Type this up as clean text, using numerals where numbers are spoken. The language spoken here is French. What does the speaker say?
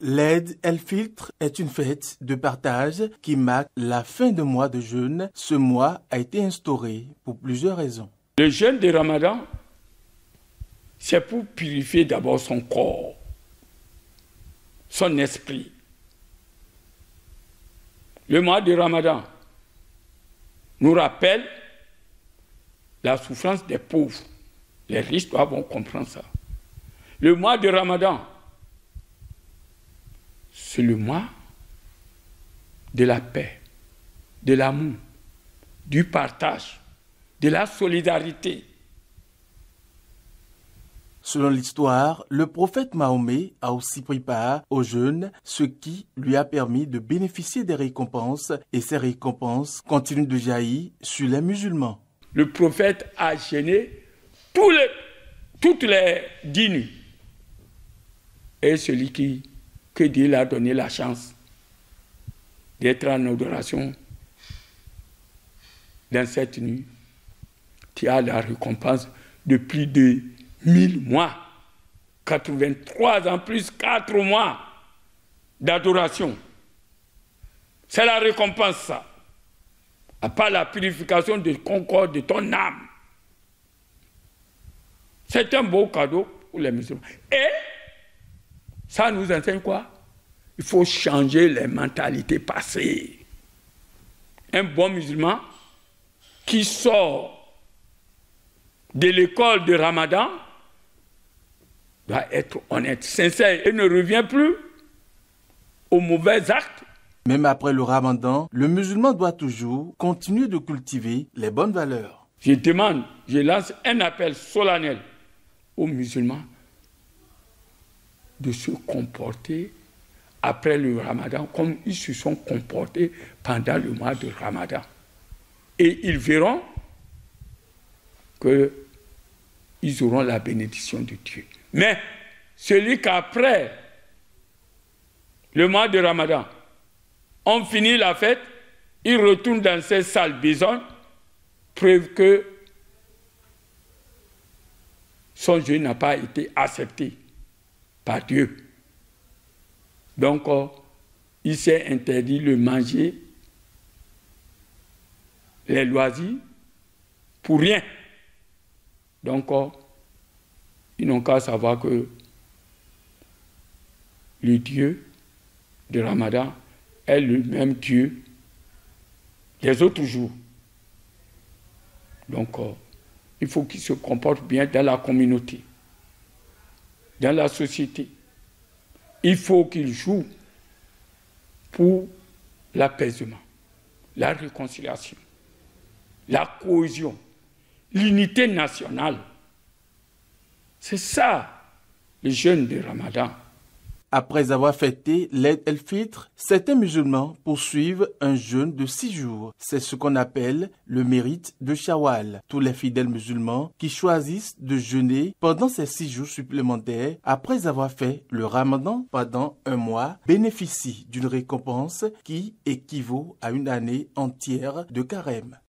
L'Aïd el-Fitr est une fête de partage qui marque la fin de mois de jeûne. Ce mois a été instauré pour plusieurs raisons. Le jeûne de Ramadan, c'est pour purifier d'abord son corps, son esprit. Le mois de Ramadan nous rappelle la souffrance des pauvres. Les riches doivent comprendre ça. Le mois de Ramadan, c'est le mois de la paix, de l'amour, du partage, de la solidarité. Selon l'histoire, le prophète Mahomet a aussi pris part au jeûne, ce qui lui a permis de bénéficier des récompenses, et ces récompenses continuent de jaillir sur les musulmans. Le prophète a jeûné toutes les 10 nuits. Et celui que Dieu lui a donné la chance d'être en adoration dans cette nuit, qui a la récompense de plus de 1000 mois, 83 ans plus 4 mois d'adoration. C'est la récompense, ça. À part la purification de concorde de ton âme. C'est un beau cadeau pour les musulmans. Et ça nous enseigne quoi? Il faut changer les mentalités passées. Un bon musulman qui sort de l'école de Ramadan doit être honnête, sincère et ne revient plus aux mauvais actes. Même après le Ramadan, le musulman doit toujours continuer de cultiver les bonnes valeurs. Je lance un appel solennel aux musulmans de se comporter après le Ramadan comme ils se sont comportés pendant le mois de Ramadan. Et ils verront qu'ils auront la bénédiction de Dieu. Mais celui qu'après le mois de Ramadan, on finit la fête, il retourne dans ses salles bisonnes, preuve que son jeûne n'a pas été accepté par Dieu. Donc, il s'est interdit le manger, les loisirs, pour rien. Donc, ils n'ont qu'à savoir que le Dieu de Ramadan est le même Dieu des autres jours. Donc, il faut qu'ils se comportent bien dans la communauté, dans la société. Il faut qu'ils jouent pour l'apaisement, la réconciliation, la cohésion, l'unité nationale. C'est ça, le jeûne de Ramadan. Après avoir fêté l'Aïd el-Fitr, certains musulmans poursuivent un jeûne de 6 jours. C'est ce qu'on appelle le mérite de Shawwal. Tous les fidèles musulmans qui choisissent de jeûner pendant ces 6 jours supplémentaires, après avoir fait le Ramadan pendant un mois, bénéficient d'une récompense qui équivaut à une année entière de carême.